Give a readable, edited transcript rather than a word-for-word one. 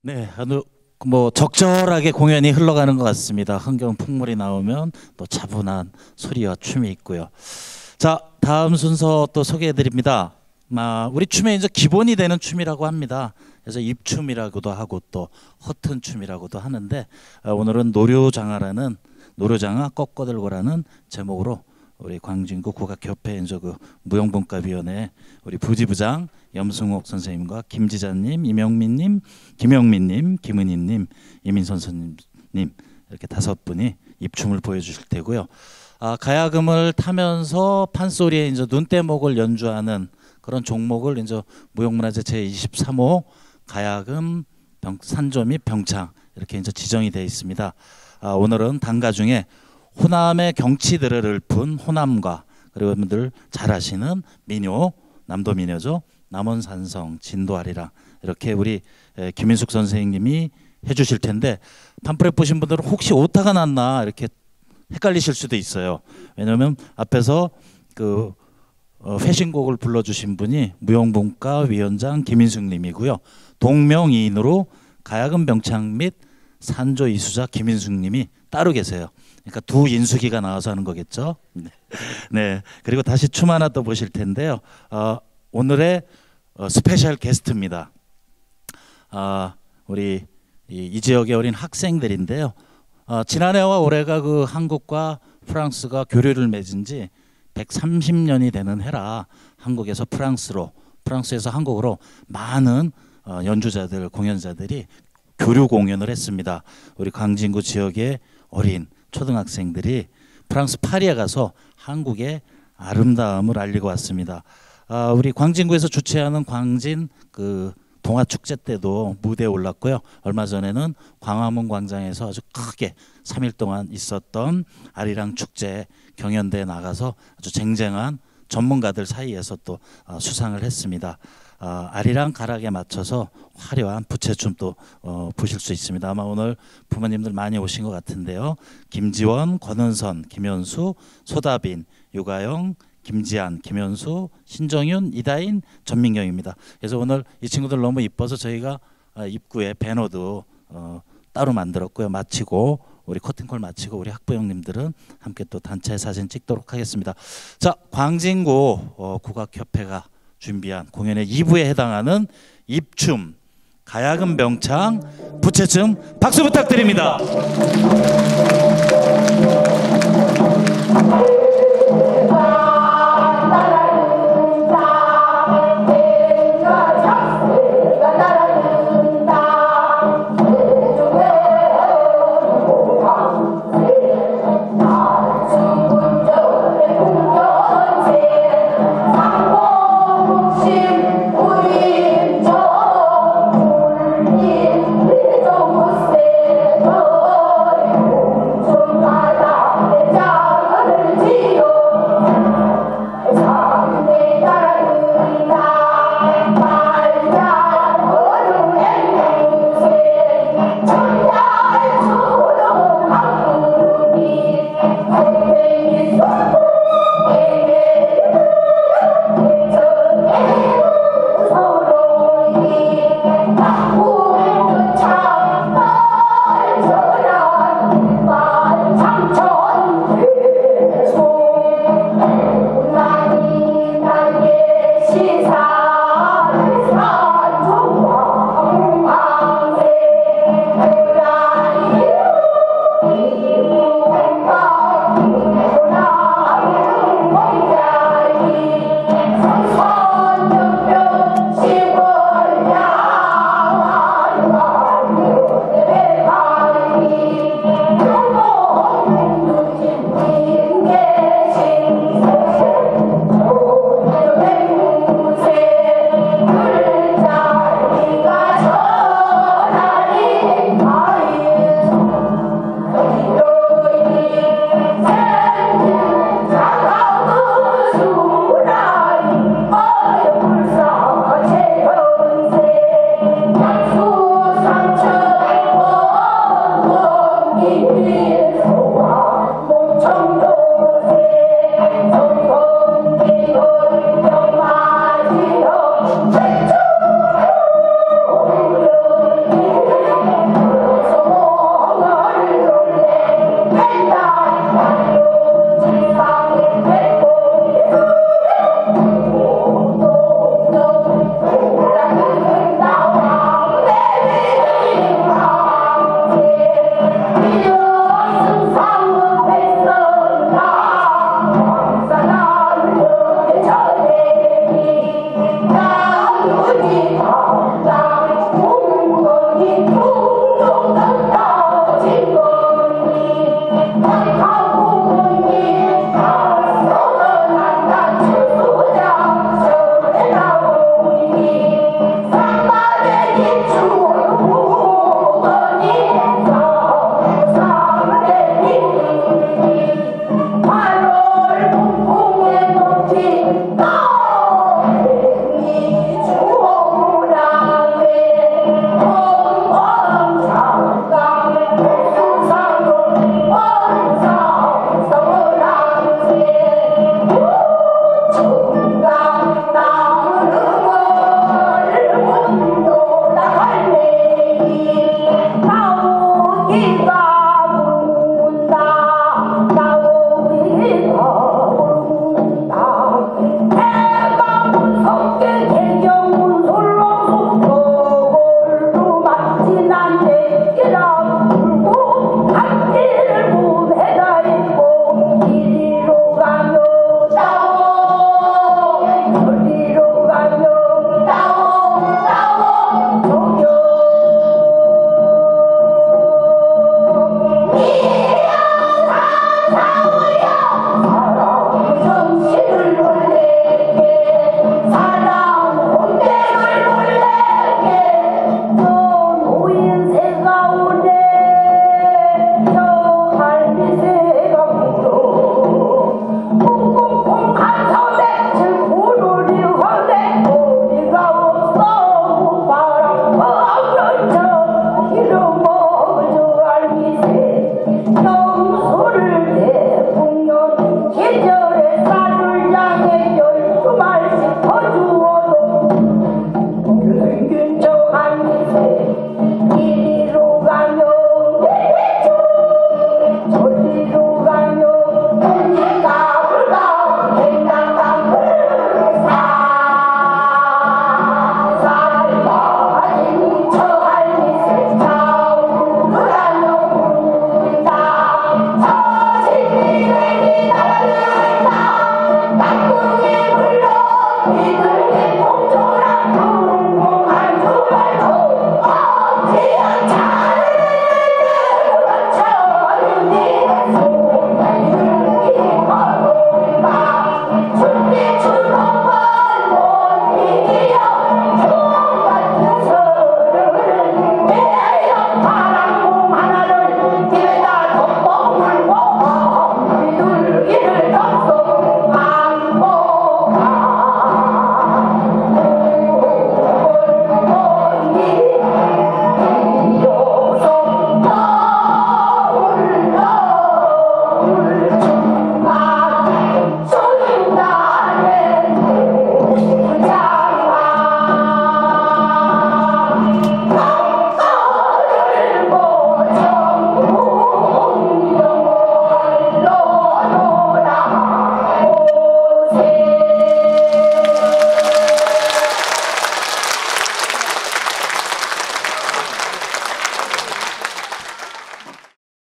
네, 아주 뭐 적절하게 공연이 흘러가는 것 같습니다. 흥겨운 풍물이 나오면 또 차분한 소리와 춤이 있고요. 자, 다음 순서 또 소개해드립니다. 우리 춤의 이제 기본이 되는 춤이라고 합니다. 그래서 입춤이라고도 하고 또 허튼 춤이라고도 하는데 오늘은 노료장화 꺾어들고라는 제목으로 우리 광진구 국악협회 이제 그 무용분과위원회 우리 부지부장 염승옥 선생님과 김지자님, 이명민님, 김영민님, 김은희님, 이민선 선생님 이렇게 5분이 입춤을 보여주실 테고요. 가야금을 타면서 판소리에 이제 눈대목을 연주하는 그런 종목을 이제 무형문화재 제23호 가야금 산조 및 병창 이렇게 이제 지정이 되어 있습니다. 오늘은 단가 중에 호남의 경치들을 읊은 호남가, 그리고 여러분들 잘 아시는 민요, 남도 민요죠. 남원산성, 진도아리랑 이렇게 우리 김인숙 선생님이 해주실 텐데 팜플렛 보신 분들은 혹시 오타가 났나 이렇게 헷갈리실 수도 있어요. 왜냐하면 앞에서 그 회신곡을 불러주신 분이 무용분과 위원장 김인숙님이고요. 동명이인으로 가야금 병창 및 산조 이수자 김인숙님이 따로 계세요. 그러니까 두 인숙이가 나와서 하는 거겠죠. 네. 그리고 다시 춤 하나 또 보실 텐데요. 오늘의 스페셜 게스트입니다. 우리 이 지역의 어린 학생들인데요. 지난해와 올해가 그 한국과 프랑스가 교류를 맺은 지 130년이 되는 해라 한국에서 프랑스에서 한국으로 많은 연주자들, 공연자들이 교류 공연을 했습니다. 우리 광진구 지역의 어린 초등학생들이 프랑스 파리에 가서 한국의 아름다움을 알리고 왔습니다. 우리 광진구에서 주최하는 광진 그 동화축제 때도 무대에 올랐고요. 얼마 전에는 광화문 광장에서 아주 크게 3일 동안 있었던 아리랑 축제 경연대에 나가서 아주 쟁쟁한 전문가들 사이에서 또 수상을 했습니다. 아리랑 가락에 맞춰서 화려한 부채춤도 보실 수 있습니다. 아마 오늘 부모님들 많이 오신 것 같은데요. 김지원, 권은선, 김현수, 소다빈, 유가영, 김지한, 김현수, 신정윤, 이다인, 전민경입니다. 그래서 오늘 이 친구들 너무 이뻐서 저희가 입구에 배너도 따로 만들었고요. 마치고 우리 커튼콜 마치고 우리 학부형님들은 함께 또 단체 사진 찍도록 하겠습니다. 자, 광진구 국악협회가 준비한 공연의 2부에 해당하는 입춤, 가야금 병창, 부채춤 박수 부탁드립니다.